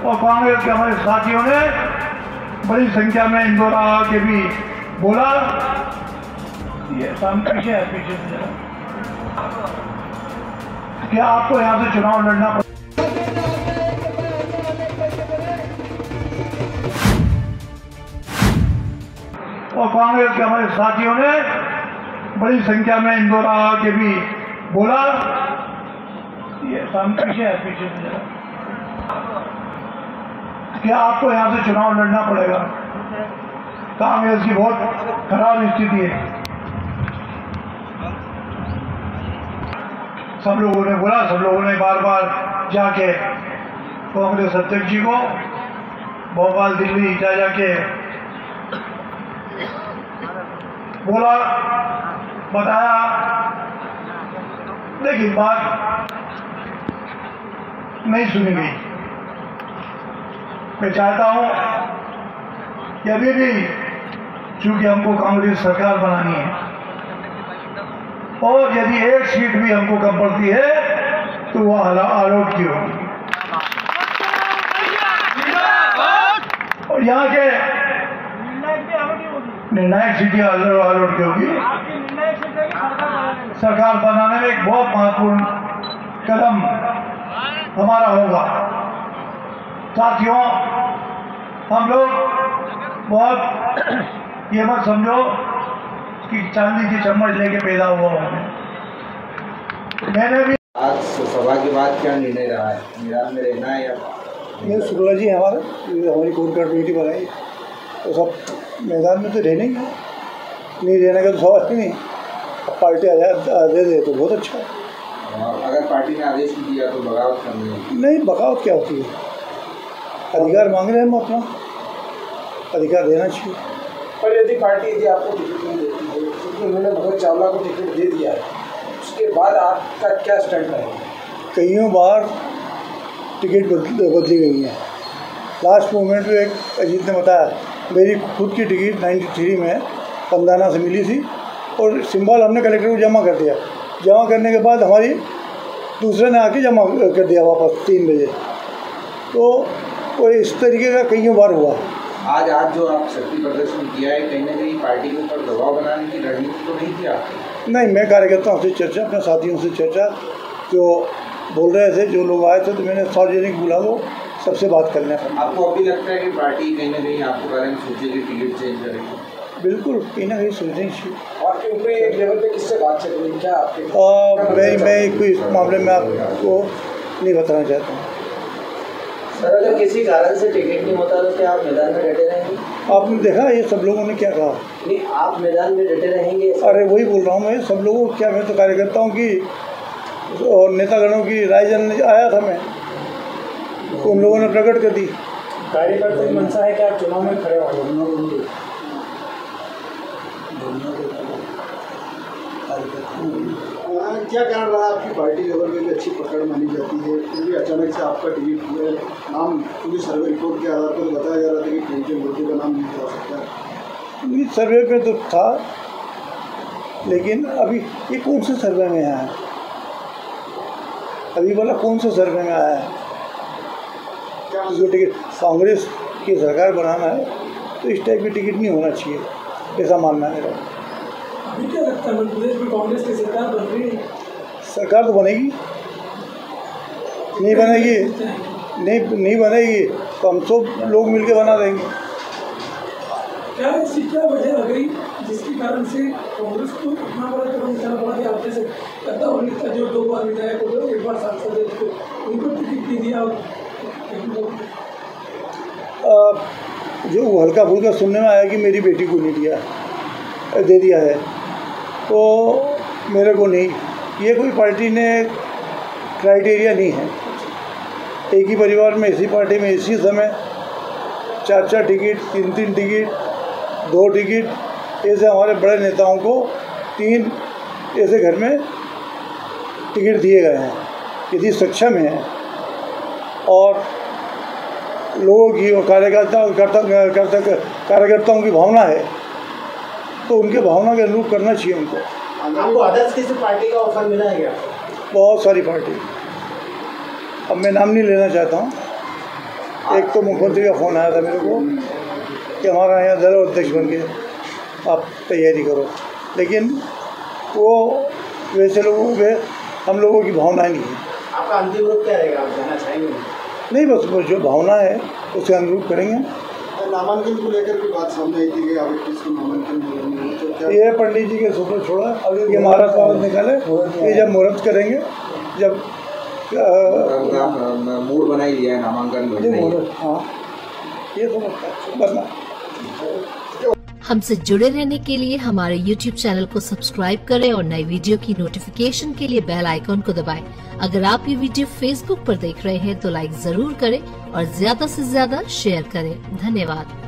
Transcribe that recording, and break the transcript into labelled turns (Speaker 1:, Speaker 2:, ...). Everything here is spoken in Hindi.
Speaker 1: और कांग्रेस के हमारे साथियों ने बड़ी संख्या में इंदौर आके भी बोला। ये सामने पीछे है, पीछे से कि आपको यहाँ से चुनाव लड़ना पड़ेगा। और कांग्रेस के हमारे साथियों ने बड़ी संख्या में इंदौर आके भी बोला। ये सामने पीछे है, पीछे से कि आपको यहाँ से चुनाव लड़ना पड़ेगा। कांग्रेस की बहुत खराब स्थिति है। सब लोगों ने बोला, सब लोगों ने बार बार जाके कांग्रेस अध्यक्ष जी को भोपाल दिल्ली जा जाके बोला, बताया, लेकिन बात नहीं सुनी गई। मैं चाहता हूं कि अभी भी चूंकि हमको कांग्रेस सरकार बनानी है और यदि एक सीट भी हमको कम पड़ती है तो वह आलोट की होगी। और यहाँ के निर्णायक सीटें आलोट की होगी। सरकार बनाने में एक बहुत महत्वपूर्ण कदम हमारा होगा। साथियों, हम लोग बहुत ये मत समझो कि चांदी की चम्मच लेके पैदा हुआ हूँ। मैंने भी
Speaker 2: आज सभा के बाद क्या निर्णय रहा है, मैदान में रहना है या
Speaker 3: ये शुक्ला जी हमारी कोर कमेटी बनाई तो सब मैदान में तो रहने ही नहीं रहने का तो सवाल ही नहीं। अब पार्टी दे दे तो बहुत अच्छा है।
Speaker 2: अगर पार्टी ने आदेश नहीं दिया तो बगावत करनी
Speaker 3: नहीं, बगावत क्या होती है? अधिकार मांग रहे हैं हम अपना, अधिकार देना चाहिए।
Speaker 4: पर यदि पार्टी आपको टिकट नहीं देती है, क्योंकि उन्होंने भगत चावला को टिकट दे दिया है, उसके बाद आपका क्या स्टैंड रहेगा?
Speaker 3: कईयों बार टिकट बदली गई है। लास्ट मोमेंट पे एक अजीत ने बताया, मेरी खुद की टिकट 93 में पंदाना से मिली थी और सिंबल हमने कलेक्टर को जमा कर दिया। जमा करने के बाद हमारी दूसरे ने आके जमा कर दिया वापस 3 बजे। तो इस तरीके का कईयों बार हुआ।
Speaker 2: आज जो आप शक्ति प्रदर्शन किया है, कहीं ना कहीं पार्टी के ऊपर दबाव बनाने की रणनीति तो नहीं थी आपकी?
Speaker 3: नहीं, मैं कार्यकर्ताओं से चर्चा, अपने साथियों से चर्चा, जो बोल रहे थे, जो लोग आए थे, तो मैंने सार्वजनिक बुला लो, सबसे बात करने का।
Speaker 2: आपको अभी लगता है कि पार्टी कहीं ना कहीं आपके बारे में सोचेगी, टिकट चेंज करेगी?
Speaker 3: बिल्कुल, कहीं ना कहीं सोचनी चाहिए।
Speaker 4: आपके ऊपर एक लेवल पे किससे बात चल रही है, क्या आपके?
Speaker 3: मैं कोई इस मामले में आपको नहीं बताना चाहता हूँ।
Speaker 5: सर, अगर किसी कारण से टिकट नहीं होता तो क्या आप मैदान में डटे रहेंगे?
Speaker 3: आपने देखा ये सब लोगों ने क्या कहा?
Speaker 5: नहीं, आप मैदान में डटे रहेंगे?
Speaker 3: अरे वही बोल रहा हूँ मैं, सब लोगों को क्या, मैं तो कार्यकर्ताओं की और नेतागणों की राय जानने आया था। मैं उन लोगों ने प्रकट कर दी।
Speaker 4: कार्यकर्ता की मंशा है कि आप चुनाव में खड़े होंगे?
Speaker 6: क्या कारण रहा आपकी पार्टी लेवल में भी अच्छी पकड़ मानी जाती है, फिर भी अचानक से आपका टिकट नाम पूरी सर्वे रिपोर्ट के आधार पर बताया जा रहा था कि प्रियंका मोदी का नाम नहीं जा सकता है?
Speaker 3: सर्वे पे तो था, लेकिन अभी ये कौन से सर्वे में आया है? अभी बोला कौन से सर्वे में आया है?
Speaker 6: क्या
Speaker 3: जो टिकट कांग्रेस की सरकार बनाना है तो इस टाइप की टिकट नहीं होना चाहिए, ऐसा मानना है मेरा।
Speaker 4: अभी क्या लगता है मध्य प्रदेश में कांग्रेस की सरकार बन रही है?
Speaker 3: सरकार तो बनेगी, नहीं बनेगी, नहीं बनेगी तो हम सब लोग मिलकर बना देंगे।
Speaker 4: क्या ऐसी क्या वजह लग रही जिसके कारण से कांग्रेस को इतना बड़ा कदम उठाना पड़ा कि आप जैसे करता हो लिखता जो 2 बार विधायक हो, एक बार सांसद है, उनको टिकट नहीं दिया?
Speaker 3: जो हल्का फुल्का सुनने में आया कि मेरी बेटी को नहीं दे दिया है, तो मेरे को नहीं, ये कोई पार्टी ने क्राइटेरिया नहीं है। एक ही परिवार में, इसी पार्टी में इसी समय 4-4 टिकट, 3-3 टिकट, 2 टिकट, ऐसे हमारे बड़े नेताओं को 3 ऐसे घर में टिकट दिए गए हैं। यदि सक्षम है और लोगों की और कार्यकर्ताओं की भावना है तो उनके भावना के अनुरूप करना चाहिए उनको।
Speaker 4: आपको अदर्स किसी पार्टी का ऑफर मिला है क्या?
Speaker 3: बहुत सारी पार्टी, अब मैं नाम नहीं लेना चाहता हूँ। एक तो मुख्यमंत्री का फ़ोन आया था मेरे को कि हमारा यहाँ दल अध्यक्ष बन गए, आप तैयारी करो, लेकिन वो वैसे लोगों के हम लोगों की भावना नहीं है।
Speaker 5: आपका अंतिम रूप क्या रहेगा, आप जाना चाहेंगे? नहीं,
Speaker 3: बस जो भावना है उसके अनुरूप करेंगे।
Speaker 6: नामांकन को लेकर भी बात सामने आई थी कि आप 21 को नामांकन करेंगे, तो क्या
Speaker 3: ये पंडित जी के सुपर छोड़ा, ये महाराज साहब निकाले, ये जब मुहूर्त करेंगे, जब
Speaker 2: मूड बना ही लिया है नामांकन
Speaker 3: मुहूर्त, हाँ ये समझता बदला।
Speaker 7: हमसे जुड़े रहने के लिए हमारे YouTube चैनल को सब्सक्राइब करें और नई वीडियो की नोटिफिकेशन के लिए बेल आइकॉन को दबाएं। अगर आप ये वीडियो Facebook पर देख रहे हैं तो लाइक जरूर करें और ज्यादा से ज्यादा शेयर करें। धन्यवाद।